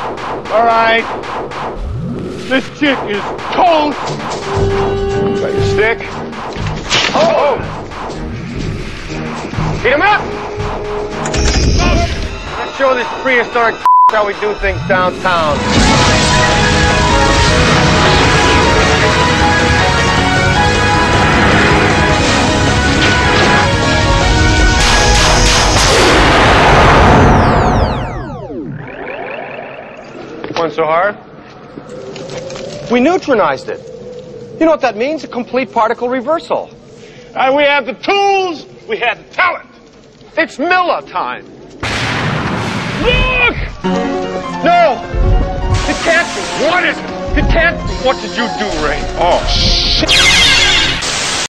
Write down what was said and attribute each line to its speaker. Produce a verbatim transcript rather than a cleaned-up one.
Speaker 1: All right. This chick is toast. Got your stick? Oh! Heat him up! Let's show this prehistoric how we do things downtown. Wasn't so hard. We neutronized it. You know what that means? A complete particle reversal. And we have the tools, we have the talent. It's Miller time. Look! No! It can't be. What is it? It can't be. What did you do, Ray? Oh, shit.